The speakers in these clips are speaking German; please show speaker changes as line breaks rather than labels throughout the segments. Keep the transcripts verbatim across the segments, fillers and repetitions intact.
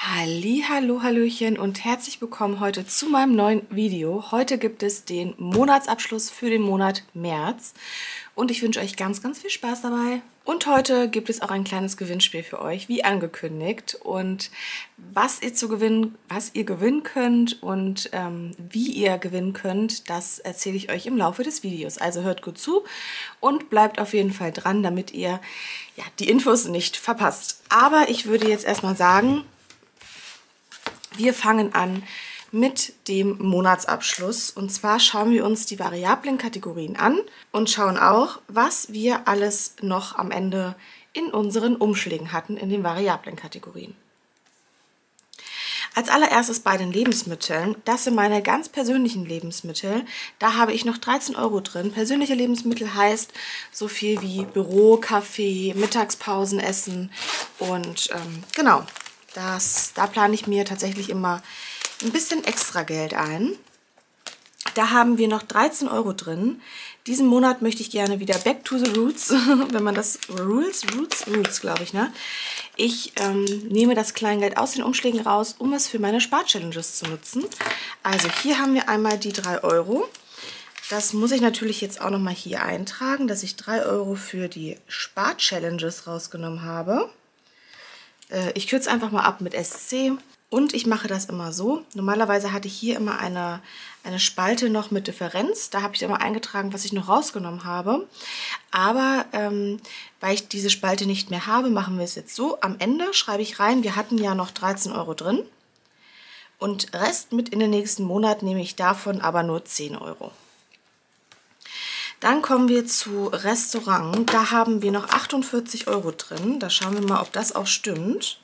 Halli, hallo, hallöchen und herzlich willkommen heute zu meinem neuen Video. Heute gibt es den Monatsabschluss für den Monat März und ich wünsche euch ganz, ganz viel Spaß dabei. Und heute gibt es auch ein kleines Gewinnspiel für euch, wie angekündigt. Und was ihr zu gewinnen, was ihr gewinnen könnt und ähm, wie ihr gewinnen könnt, das erzähle ich euch im Laufe des Videos. Also hört gut zu und bleibt auf jeden Fall dran, damit ihr ja, die Infos nicht verpasst. Aber ich würde jetzt erstmal sagen, wir fangen an mit dem Monatsabschluss und zwar schauen wir uns die variablen Kategorien an und schauen auch, was wir alles noch am Ende in unseren Umschlägen hatten in den variablen Kategorien. Als allererstes bei den Lebensmitteln, das sind meine ganz persönlichen Lebensmittel, da habe ich noch dreizehn Euro drin. Persönliche Lebensmittel heißt so viel wie Büro, Kaffee, Mittagspausenessen und ähm, genau. Das, da plane ich mir tatsächlich immer ein bisschen extra Geld ein. Da haben wir noch dreizehn Euro drin. Diesen Monat möchte ich gerne wieder back to the roots, wenn man das Rules, Roots, Roots, glaube ich, ne? Ich ähm, nehme das Kleingeld aus den Umschlägen raus, um es für meine Spar-Challenges zu nutzen. Also hier haben wir einmal die drei Euro. Das muss ich natürlich jetzt auch nochmal hier eintragen, dass ich drei Euro für die Spar-Challenges rausgenommen habe. Ich kürze einfach mal ab mit S C und ich mache das immer so. Normalerweise hatte ich hier immer eine, eine Spalte noch mit Differenz. Da habe ich immer eingetragen, was ich noch rausgenommen habe. Aber ähm, weil ich diese Spalte nicht mehr habe, machen wir es jetzt so. Am Ende schreibe ich rein, wir hatten ja noch dreizehn Euro drin. Und Rest mit in den nächsten Monat nehme ich davon aber nur zehn Euro. Dann kommen wir zu Restaurant. Da haben wir noch achtundvierzig Euro drin. Da schauen wir mal, ob das auch stimmt.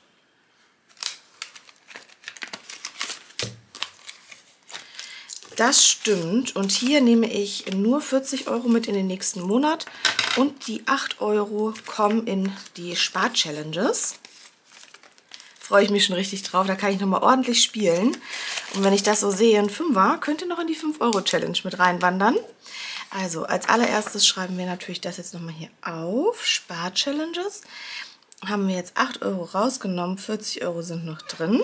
Das stimmt. Und hier nehme ich nur vierzig Euro mit in den nächsten Monat. Und die acht Euro kommen in die Spar-Challenges. Freue ich mich schon richtig drauf. Da kann ich nochmal ordentlich spielen. Und wenn ich das so sehe, ein Fünfer könnte noch in die fünf Euro Challenge mit reinwandern. Also als allererstes schreiben wir natürlich das jetzt nochmal hier auf. Spar-Challenges. Haben wir jetzt acht Euro rausgenommen, vierzig Euro sind noch drin.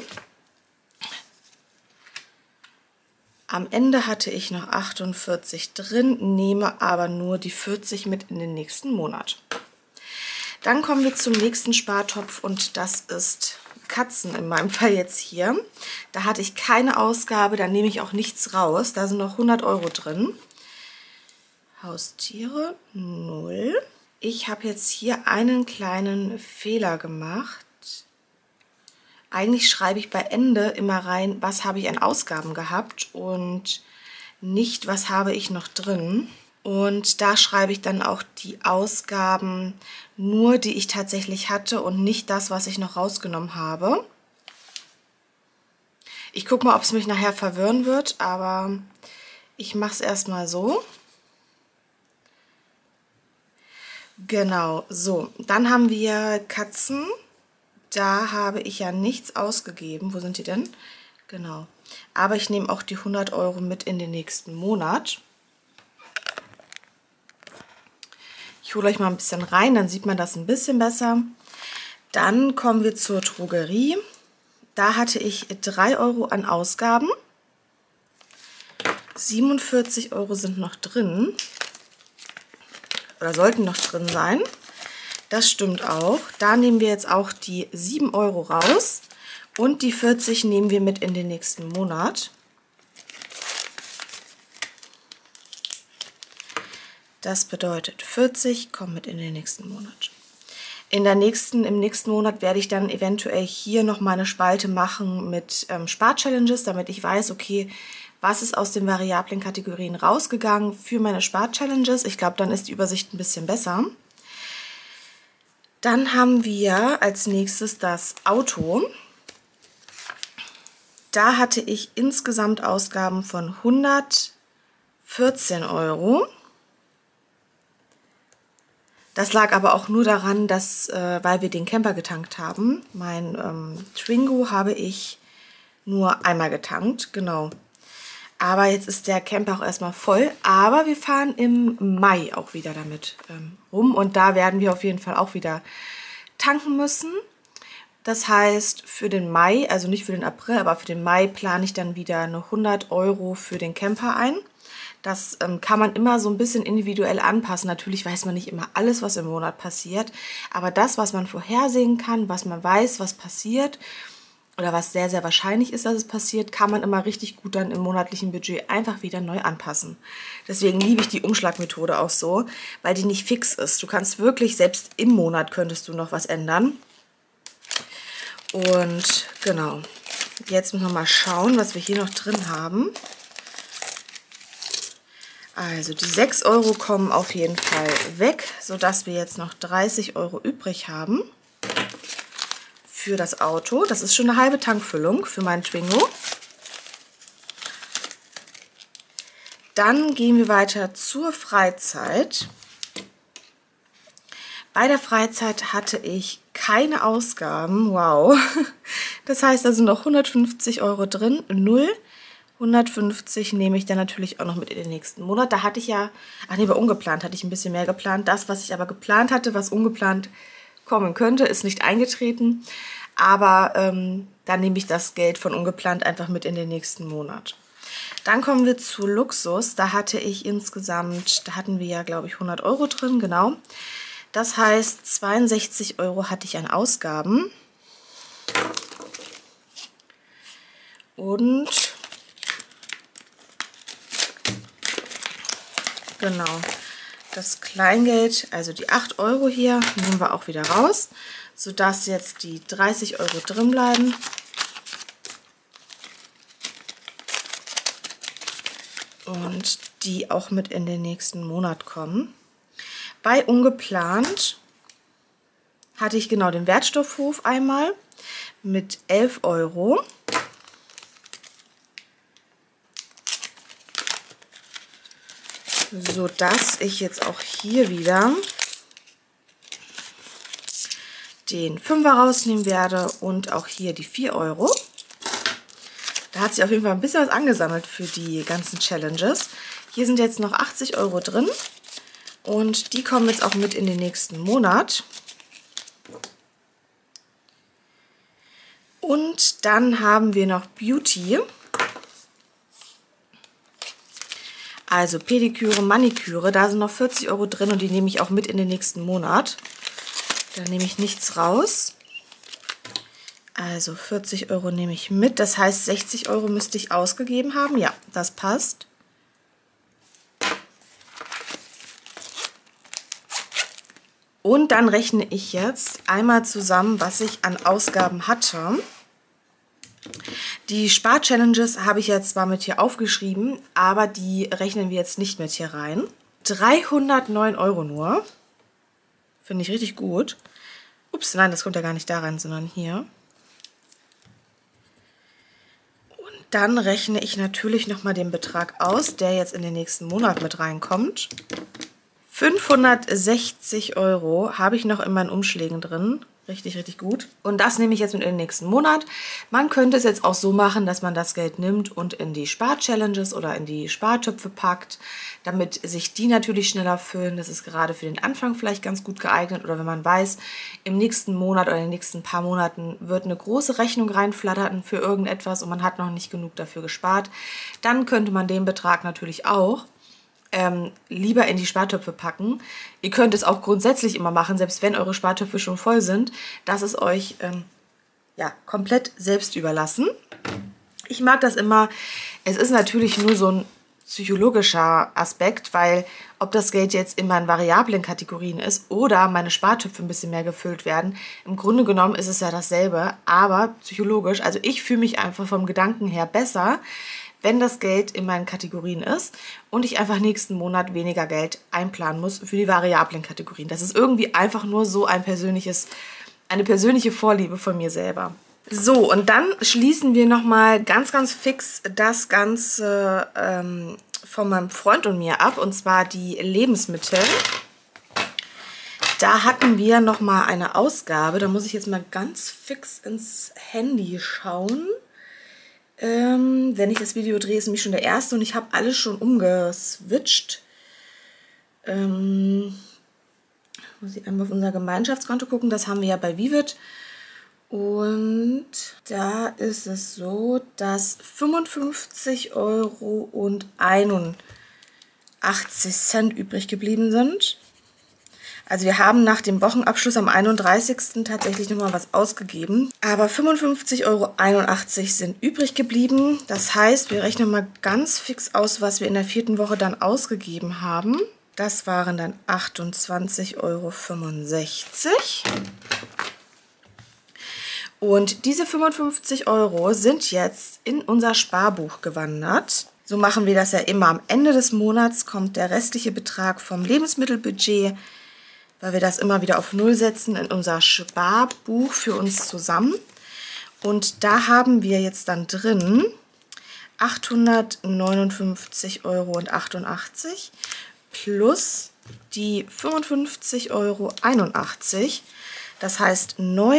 Am Ende hatte ich noch achtundvierzig drin, nehme aber nur die vierzig mit in den nächsten Monat. Dann kommen wir zum nächsten Spartopf und das ist Katzen in meinem Fall jetzt hier. Da hatte ich keine Ausgabe, da nehme ich auch nichts raus. Da sind noch hundert Euro drin. Haustiere null. Ich habe jetzt hier einen kleinen Fehler gemacht. Eigentlich schreibe ich bei Ende immer rein, was habe ich an Ausgaben gehabt und nicht, was habe ich noch drin. Und da schreibe ich dann auch die Ausgaben nur, die ich tatsächlich hatte und nicht das, was ich noch rausgenommen habe. Ich gucke mal, ob es mich nachher verwirren wird, aber ich mache es erstmal so. Genau, so. Dann haben wir Katzen. Da habe ich ja nichts ausgegeben. Wo sind die denn? Genau. Aber ich nehme auch die hundert Euro mit in den nächsten Monat. Ich hole euch mal ein bisschen rein, dann sieht man das ein bisschen besser. Dann kommen wir zur Drogerie. Da hatte ich drei Euro an Ausgaben. siebenundvierzig Euro sind noch drin. Oder sollten noch drin sein. Das stimmt auch. Da nehmen wir jetzt auch die sieben Euro raus und die vierzig nehmen wir mit in den nächsten Monat. Das bedeutet vierzig kommen mit in den nächsten Monat. In der nächsten, im nächsten Monat werde ich dann eventuell hier noch mal eine Spalte machen mit ähm, Spar-Challenges, damit ich weiß, okay, was ist aus den variablen Kategorien rausgegangen für meine Spar-Challenges. Ich glaube, dann ist die Übersicht ein bisschen besser. Dann haben wir als nächstes das Auto. Da hatte ich insgesamt Ausgaben von hundertvierzehn Euro. Das lag aber auch nur daran, dass, äh, weil wir den Camper getankt haben. Mein ähm, Twingo habe ich nur einmal getankt, genau. Aber jetzt ist der Camper auch erstmal voll. Aber wir fahren im Mai auch wieder damit ähm, rum. Und da werden wir auf jeden Fall auch wieder tanken müssen. Das heißt, für den Mai, also nicht für den April, aber für den Mai plane ich dann wieder eine hundert Euro für den Camper ein. Das ähm, kann man immer so ein bisschen individuell anpassen. Natürlich weiß man nicht immer alles, was im Monat passiert, aber das, was man vorhersehen kann, was man weiß, was passiert oder was sehr, sehr wahrscheinlich ist, dass es passiert, kann man immer richtig gut dann im monatlichen Budget einfach wieder neu anpassen. Deswegen liebe ich die Umschlagmethode auch so, weil die nicht fix ist. Du kannst wirklich, selbst im Monat könntest du noch was ändern. Und genau, jetzt müssen wir mal schauen, was wir hier noch drin haben. Also die sechs Euro kommen auf jeden Fall weg, sodass wir jetzt noch dreißig Euro übrig haben für das Auto. Das ist schon eine halbe Tankfüllung für meinen Twingo. Dann gehen wir weiter zur Freizeit. Bei der Freizeit hatte ich keine Ausgaben. Wow. Das heißt, da sind noch hundertfünfzig Euro drin. Null. hundertfünfzig nehme ich dann natürlich auch noch mit in den nächsten Monat. Da hatte ich ja, ach nee, bei ungeplant hatte ich ein bisschen mehr geplant. Das, was ich aber geplant hatte, was ungeplant kommen könnte, ist nicht eingetreten. Aber ähm, dann nehme ich das Geld von ungeplant einfach mit in den nächsten Monat. Dann kommen wir zu Luxus. Da hatte ich insgesamt, da hatten wir ja, glaube ich, hundert Euro drin, genau. Das heißt, zweiundsechzig Euro hatte ich an Ausgaben. Und genau, das Kleingeld, also die acht Euro hier, nehmen wir auch wieder raus, sodass jetzt die dreißig Euro drin bleiben. Und die auch mit in den nächsten Monat kommen. Bei ungeplant hatte ich genau den Wertstoffhof einmal mit elf Euro. Sodass ich jetzt auch hier wieder den Fünfer rausnehmen werde und auch hier die vier Euro. Da hat sich auf jeden Fall ein bisschen was angesammelt für die ganzen Challenges. Hier sind jetzt noch achtzig Euro drin. Und die kommen jetzt auch mit in den nächsten Monat. Und dann haben wir noch Beauty. Also Pediküre, Maniküre, da sind noch vierzig Euro drin und die nehme ich auch mit in den nächsten Monat. Da nehme ich nichts raus. Also vierzig Euro nehme ich mit. Das heißt, sechzig Euro müsste ich ausgegeben haben. Ja, das passt. Und dann rechne ich jetzt einmal zusammen, was ich an Ausgaben hatte. Die Spar-Challenges habe ich jetzt zwar mit hier aufgeschrieben, aber die rechnen wir jetzt nicht mit hier rein. dreihundertneun Euro nur. Finde ich richtig gut. Ups, nein, das kommt ja gar nicht da rein, sondern hier. Und dann rechne ich natürlich nochmal den Betrag aus, der jetzt in den nächsten Monat mit reinkommt. fünfhundertsechzig Euro habe ich noch in meinen Umschlägen drin. Richtig, richtig gut. Und das nehme ich jetzt mit in den nächsten Monat. Man könnte es jetzt auch so machen, dass man das Geld nimmt und in die Spar-Challenges oder in die Spartöpfe packt, damit sich die natürlich schneller füllen. Das ist gerade für den Anfang vielleicht ganz gut geeignet. Oder wenn man weiß, im nächsten Monat oder in den nächsten paar Monaten wird eine große Rechnung reinflattern für irgendetwas und man hat noch nicht genug dafür gespart, dann könnte man den Betrag natürlich auch Ähm, lieber in die Spartöpfe packen. Ihr könnt es auch grundsätzlich immer machen, selbst wenn eure Spartöpfe schon voll sind. Das ist euch ähm, ja, komplett selbst überlassen. Ich mag das immer. Es ist natürlich nur so ein psychologischer Aspekt, weil ob das Geld jetzt in meinen variablen Kategorien ist oder meine Spartöpfe ein bisschen mehr gefüllt werden, im Grunde genommen ist es ja dasselbe, aber psychologisch, also ich fühle mich einfach vom Gedanken her besser, wenn das Geld in meinen Kategorien ist und ich einfach nächsten Monat weniger Geld einplanen muss für die variablen Kategorien. Das ist irgendwie einfach nur so ein persönliches, eine persönliche Vorliebe von mir selber. So, und dann schließen wir nochmal ganz, ganz fix das Ganze ähm, von meinem Freund und mir ab, und zwar die Lebensmittel. Da hatten wir nochmal eine Ausgabe, da muss ich jetzt mal ganz fix ins Handy schauen. Ähm, wenn ich das Video drehe, ist nämlich schon der erste und ich habe alles schon umgeswitcht. Ähm, muss ich einmal auf unser Gemeinschaftskonto gucken. Das haben wir ja bei Vivid. Und da ist es so, dass fünfundfünfzig Euro und einundachtzig Cent übrig geblieben sind. Also wir haben nach dem Wochenabschluss am einunddreißigsten tatsächlich nochmal was ausgegeben. Aber fünfundfünfzig Euro einundachtzig sind übrig geblieben. Das heißt, wir rechnen mal ganz fix aus, was wir in der vierten Woche dann ausgegeben haben. Das waren dann achtundzwanzig Euro fünfundsechzig. Und diese fünfundfünfzig Euro sind jetzt in unser Sparbuch gewandert. So machen wir das ja immer. Am Ende des Monats kommt der restliche Betrag vom Lebensmittelbudget, weil wir das immer wieder auf Null setzen, in unser Sparbuch für uns zusammen. Und da haben wir jetzt dann drin achthundertneunundfünfzig Euro achtundachtzig plus die fünfundfünfzig Euro einundachtzig. Das heißt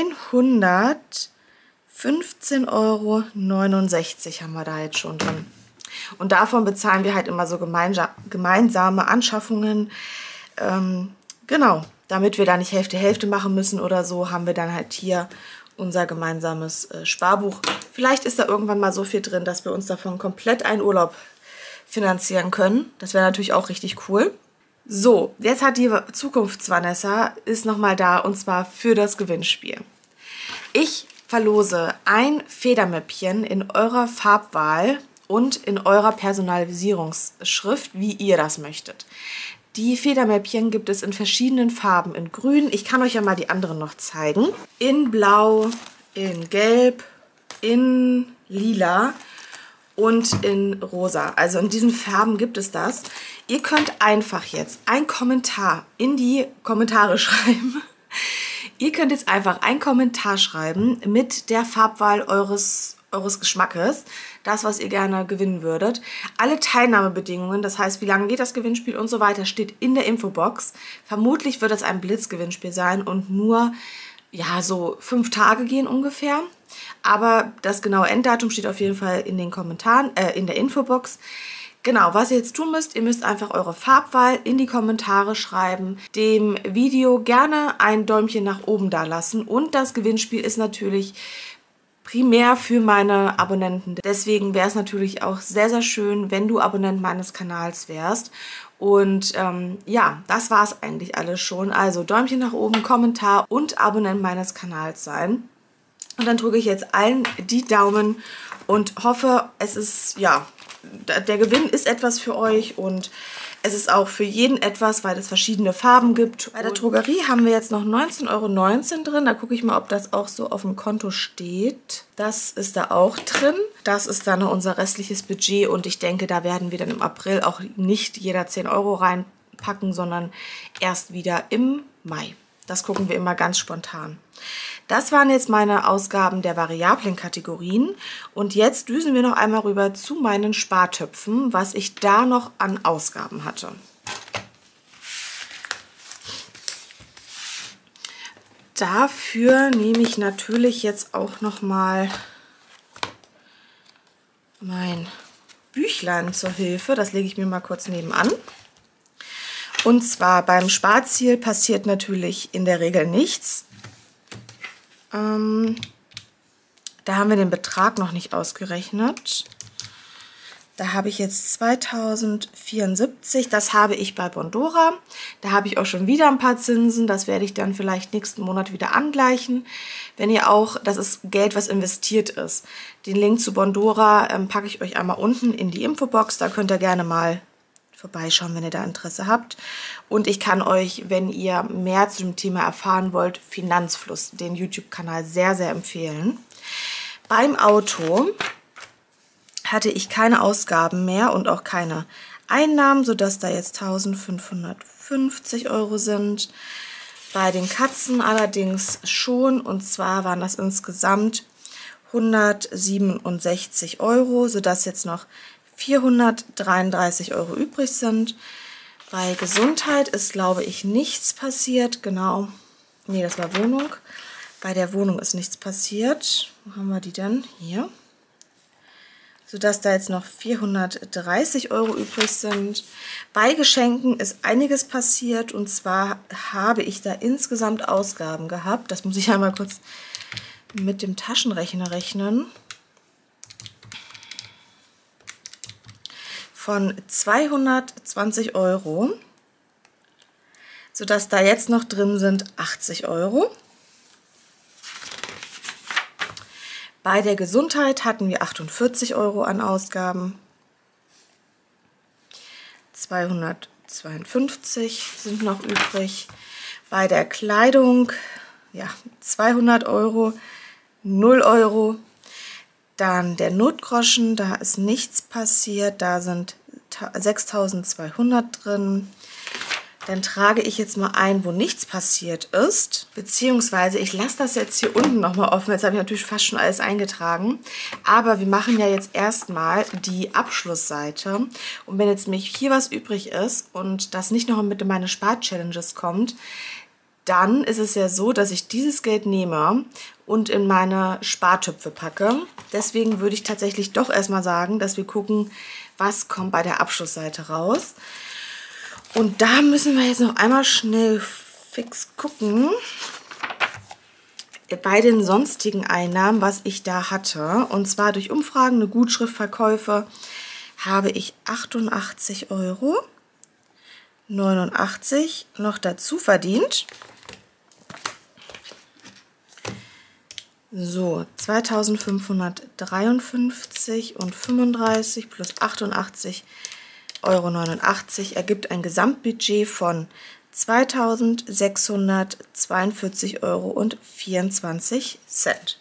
neunhundertfünfzehn Euro neunundsechzig haben wir da jetzt schon drin. Und davon bezahlen wir halt immer so gemeinsame Anschaffungen. Ähm, genau, damit wir da nicht Hälfte Hälfte machen müssen oder so, haben wir dann halt hier unser gemeinsames äh, Sparbuch. Vielleicht ist da irgendwann mal so viel drin, dass wir uns davon komplett einen Urlaub finanzieren können. Das wäre natürlich auch richtig cool. So, jetzt hat die Zukunfts-Vanessa ist nochmal da und zwar für das Gewinnspiel. Ich verlose ein Federmäppchen in eurer Farbwahl und in eurer Personalisierungsschrift, wie ihr das möchtet. Die Federmäppchen gibt es in verschiedenen Farben. In grün, ich kann euch ja mal die anderen noch zeigen. In blau, in gelb, in lila und in rosa. Also in diesen Farben gibt es das. Ihr könnt einfach jetzt einen Kommentar in die Kommentare schreiben. Ihr könnt jetzt einfach einen Kommentar schreiben mit der Farbwahl eures, eures Geschmackes. Das, was ihr gerne gewinnen würdet. Alle Teilnahmebedingungen, das heißt, wie lange geht das Gewinnspiel und so weiter, steht in der Infobox. Vermutlich wird es ein Blitzgewinnspiel sein und nur ja, so fünf Tage gehen ungefähr. Aber das genaue Enddatum steht auf jeden Fall in den Kommentaren, äh, in der Infobox. Genau, was ihr jetzt tun müsst, ihr müsst einfach eure Farbwahl in die Kommentare schreiben, dem Video gerne ein Däumchen nach oben da lassen und das Gewinnspiel ist natürlich primär für meine Abonnenten. Deswegen wäre es natürlich auch sehr, sehr schön, wenn du Abonnent meines Kanals wärst. Und ähm, ja, das war es eigentlich alles schon. Also Däumchen nach oben, Kommentar und Abonnent meines Kanals sein. Und dann drücke ich jetzt allen die Daumen und hoffe, es ist, ja, der Gewinn ist etwas für euch und es ist auch für jeden etwas, weil es verschiedene Farben gibt. Bei der Drogerie haben wir jetzt noch neunzehn Euro neunzehn drin. Da gucke ich mal, ob das auch so auf dem Konto steht. Das ist da auch drin. Das ist dann unser restliches Budget und ich denke, da werden wir dann im April auch nicht jeder zehn Euro reinpacken, sondern erst wieder im Mai. Das gucken wir immer ganz spontan. Das waren jetzt meine Ausgaben der variablen Kategorien und jetzt düsen wir noch einmal rüber zu meinen Spartöpfen, was ich da noch an Ausgaben hatte. Dafür nehme ich natürlich jetzt auch noch mal mein Büchlein zur Hilfe. Das lege ich mir mal kurz nebenan. Und zwar beim Sparziel passiert natürlich in der Regel nichts. Ähm, da haben wir den Betrag noch nicht ausgerechnet. Da habe ich jetzt zweitausendvierundsiebzig. Das habe ich bei Bondora. Da habe ich auch schon wieder ein paar Zinsen. Das werde ich dann vielleicht nächsten Monat wieder angleichen. Wenn ihr auch, das ist Geld, was investiert ist. Den Link zu Bondora ähm, packe ich euch einmal unten in die Infobox. Da könnt ihr gerne mal vorbeischauen, wenn ihr da Interesse habt. Und ich kann euch, wenn ihr mehr zu dem Thema erfahren wollt, Finanzfluss, den YouTube-Kanal, sehr, sehr empfehlen. Beim Auto hatte ich keine Ausgaben mehr und auch keine Einnahmen, sodass da jetzt eintausendfünfhundertfünfzig Euro sind. Bei den Katzen allerdings schon, und zwar waren das insgesamt hundertsiebenundsechzig Euro, sodass jetzt noch vierhundertdreiunddreißig Euro übrig sind. Bei Gesundheit ist, glaube ich, nichts passiert. Genau. Nee, das war Wohnung. Bei der Wohnung ist nichts passiert. Wo haben wir die denn? Hier. Sodass da jetzt noch vierhundertdreißig Euro übrig sind. Bei Geschenken ist einiges passiert. Und zwar habe ich da insgesamt Ausgaben gehabt. Das muss ich einmal kurz mit dem Taschenrechner rechnen. Von zweihundertzwanzig Euro, sodass da jetzt noch drin sind achtzig Euro. Bei der Gesundheit hatten wir achtundvierzig Euro an Ausgaben. zweihundertzweiundfünfzig sind noch übrig. Bei der Kleidung, ja, zweihundert Euro, null Euro. Dann der Notgroschen, da ist nichts passiert, da sind sechstausendzweihundert drin. Dann trage ich jetzt mal ein, wo nichts passiert ist, beziehungsweise ich lasse das jetzt hier unten nochmal offen. Jetzt habe ich natürlich fast schon alles eingetragen, aber wir machen ja jetzt erstmal die Abschlussseite. Und wenn jetzt nämlich hier was übrig ist und das nicht noch mit in meine Spar-Challenges kommt, dann ist es ja so, dass ich dieses Geld nehme und in meine Spartöpfe packe. Deswegen würde ich tatsächlich doch erstmal sagen, dass wir gucken, was kommt bei der Abschlussseite raus. Und da müssen wir jetzt noch einmal schnell fix gucken, bei den sonstigen Einnahmen, was ich da hatte. Und zwar durch Umfragen, eine Gutschriftverkäufe, habe ich achtundachtzig Euro neunundachtzig noch dazu verdient. So, zweitausendfünfhundertdreiundfünfzig und fünfunddreißig plus achtundachtzig Euro neunundachtzig ergibt ein Gesamtbudget von zweitausendsechshundertzweiundvierzig Euro und vierundzwanzig Cent.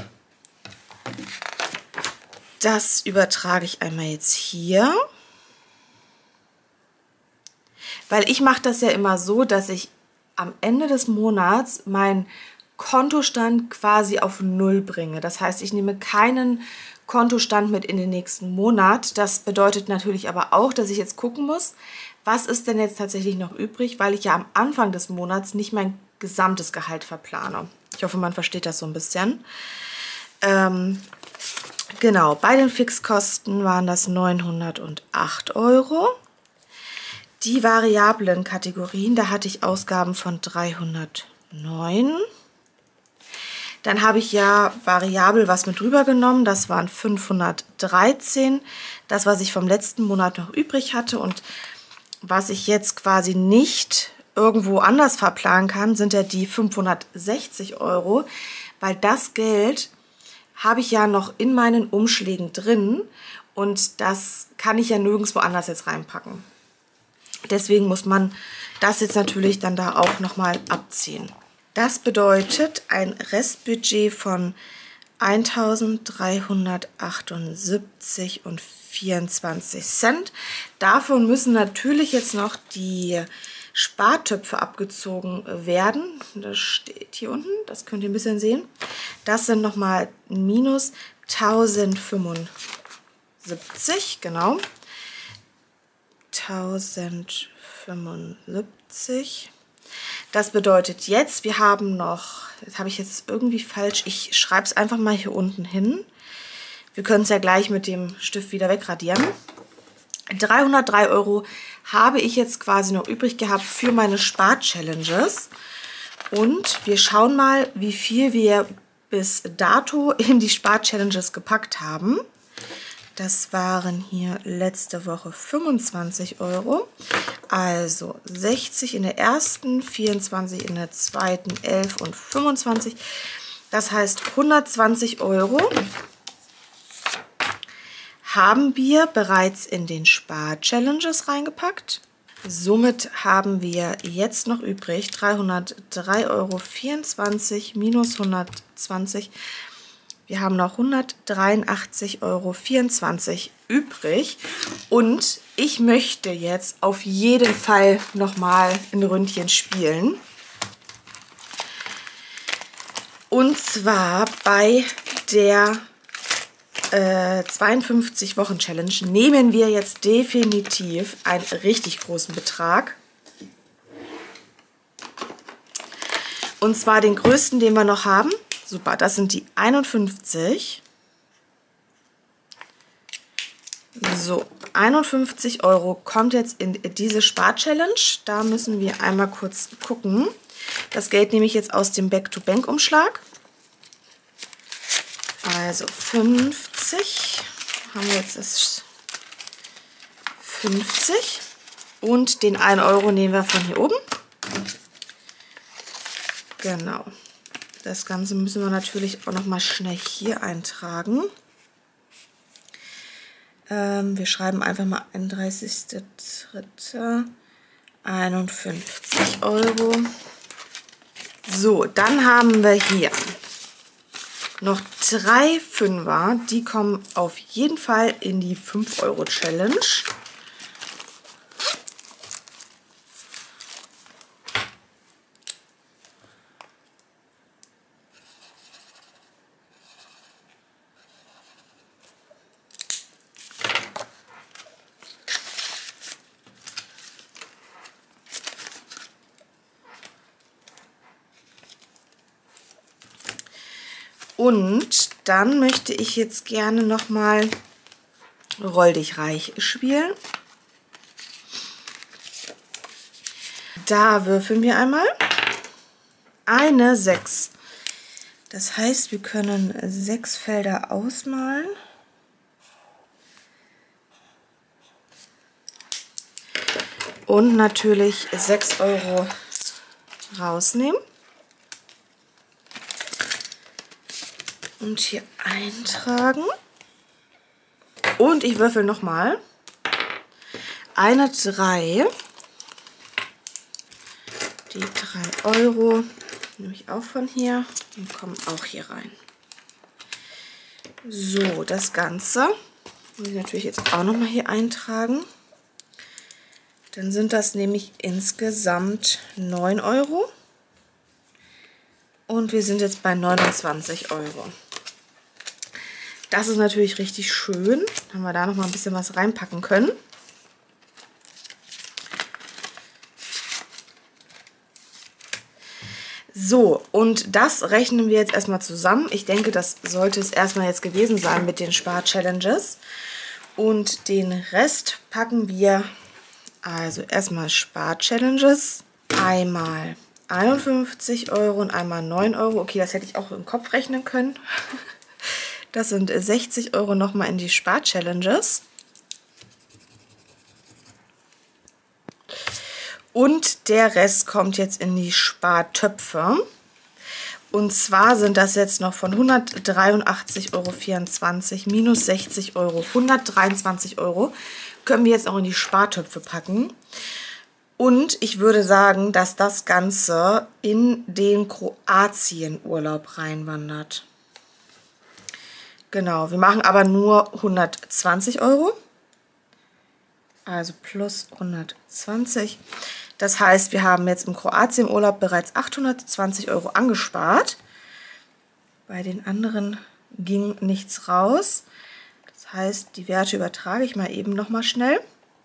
Das übertrage ich einmal jetzt hier. Weil ich mache das ja immer so, dass ich am Ende des Monats meinen Kontostand quasi auf Null bringe. Das heißt, ich nehme keinen Kontostand mit in den nächsten Monat. Das bedeutet natürlich aber auch, dass ich jetzt gucken muss, was ist denn jetzt tatsächlich noch übrig, weil ich ja am Anfang des Monats nicht mein gesamtes Gehalt verplane. Ich hoffe, man versteht das so ein bisschen. Ähm, genau, bei den Fixkosten waren das neunhundertacht Euro. Die variablen Kategorien, da hatte ich Ausgaben von dreihundertneun. Dann habe ich ja variabel was mit drüber genommen, das waren fünfhundertdreizehn. Das, was ich vom letzten Monat noch übrig hatte und was ich jetzt quasi nicht irgendwo anders verplanen kann, sind ja die fünfhundertsechzig Euro, weil das Geld habe ich ja noch in meinen Umschlägen drin und das kann ich ja nirgendwo anders jetzt reinpacken. Deswegen muss man das jetzt natürlich dann da auch nochmal abziehen. Das bedeutet ein Restbudget von eintausenddreihundertachtundsiebzig und vierundzwanzig Cent. Davon müssen natürlich jetzt noch die Spartöpfe abgezogen werden. Das steht hier unten, das könnt ihr ein bisschen sehen. Das sind nochmal minus tausendfünfundsiebzig, genau. tausendfünfundsiebzig. Das bedeutet jetzt, wir haben noch, das habe ich jetzt irgendwie falsch, ich schreibe es einfach mal hier unten hin. Wir können es ja gleich mit dem Stift wieder wegradieren. dreihundertdrei Euro habe ich jetzt quasi noch übrig gehabt für meine Spar-Challenges. Und wir schauen mal, wie viel wir bis dato in die Spar-Challenges gepackt haben. Das waren hier letzte Woche fünfundzwanzig Euro. Also sechzig in der ersten, vierundzwanzig in der zweiten, elf und fünfundzwanzig. Das heißt hundertzwanzig Euro haben wir bereits in den Spar-Challenges reingepackt. Somit haben wir jetzt noch übrig dreihundertdrei Euro vierundzwanzig minus hundertzwanzig. Wir haben noch hundertdreiundachtzig Euro vierundzwanzig übrig und ich möchte jetzt auf jeden Fall nochmal ein Ründchen spielen. Und zwar bei der äh, zweiundfünfzig Wochen Challenge nehmen wir jetzt definitiv einen richtig großen Betrag. Und zwar den größten, den wir noch haben. Super, das sind die einundfünfzig. So, einundfünfzig Euro kommt jetzt in diese Spar-Challenge. Da müssen wir einmal kurz gucken. Das Geld nehme ich jetzt aus dem Back-to-Bank-Umschlag. Also fünfzig. Haben wir jetzt das fünfzig. Und den einen Euro nehmen wir von hier oben. Genau. Das Ganze müssen wir natürlich auch noch mal schnell hier eintragen. Ähm, wir schreiben einfach mal einunddreißigster dritter einundfünfzig Euro. So, dann haben wir hier noch drei Fünfer. Die kommen auf jeden Fall in die fünf Euro Challenge. Und dann möchte ich jetzt gerne noch mal Roll dich reich spielen. Da würfeln wir einmal eine sechs. Das heißt, wir können sechs Felder ausmalen. Und natürlich sechs Euro rausnehmen. Und hier eintragen. Und ich würfel nochmal. Eine drei. Die drei Euro nehme ich auch von hier und kommen auch hier rein. So, das Ganze muss ich natürlich jetzt auch nochmal hier eintragen. Dann sind das nämlich insgesamt neun Euro. Und wir sind jetzt bei neunundzwanzig Euro. Das ist natürlich richtig schön. Haben wir da noch mal ein bisschen was reinpacken können. So, und das rechnen wir jetzt erstmal zusammen. Ich denke, das sollte es erstmal jetzt gewesen sein mit den Spar-Challenges. Und den Rest packen wir, also erstmal Spar-Challenges, einmal einundfünfzig Euro und einmal neun Euro. Okay, das hätte ich auch im Kopf rechnen können. Das sind sechzig Euro nochmal in die Spar-Challenges. Und der Rest kommt jetzt in die Spartöpfe. Und zwar sind das jetzt noch von hundertdreiundachtzig Euro vierundzwanzig minus sechzig Euro, hundertdreiundzwanzig Euro. Können wir jetzt auch in die Spartöpfe packen. Und ich würde sagen, dass das Ganze in den Kroatien-Urlaub reinwandert. Genau, wir machen aber nur hundertzwanzig Euro. Also plus hundertzwanzig. Das heißt, wir haben jetzt im Kroatien-Urlaub bereits achthundertzwanzig Euro angespart. Bei den anderen ging nichts raus. Das heißt, die Werte übertrage ich mal eben noch mal schnell.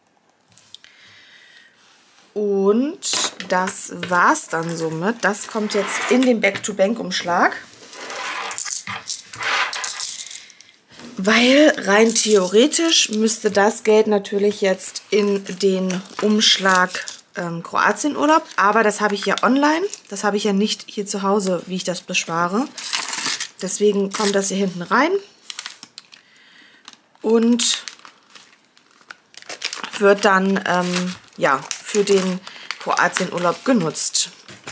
Und das war's dann somit. Das kommt jetzt in den Back-to-Bank-Umschlag. Weil rein theoretisch müsste das Geld natürlich jetzt in den Umschlag ähm, Kroatien-Urlaub. Aber das habe ich ja online. Das habe ich ja nicht hier zu Hause, wie ich das bespare. Deswegen kommt das hier hinten rein. Und wird dann ähm, ja, für den Kroatien-Urlaub genutzt.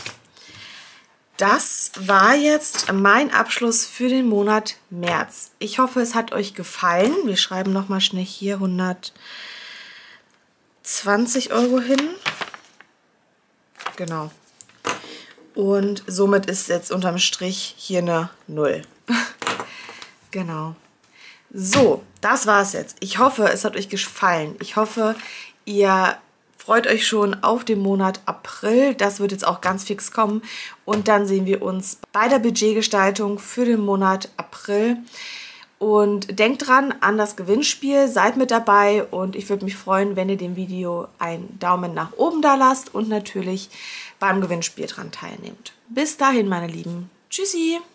Das war jetzt mein Abschluss für den Monat März. Ich hoffe, es hat euch gefallen. Wir schreiben nochmal schnell hier hundertzwanzig Euro hin. Genau. Und somit ist jetzt unterm Strich hier eine null. Genau. So, das war's jetzt. Ich hoffe, es hat euch gefallen. Ich hoffe, ihr freut euch schon auf den Monat April. Das wird jetzt auch ganz fix kommen. Und dann sehen wir uns bei der Budgetgestaltung für den Monat April. Und denkt dran an das Gewinnspiel. Seid mit dabei. Und ich würde mich freuen, wenn ihr dem Video einen Daumen nach oben da lasst und natürlich beim Gewinnspiel dran teilnehmt. Bis dahin, meine Lieben. Tschüssi!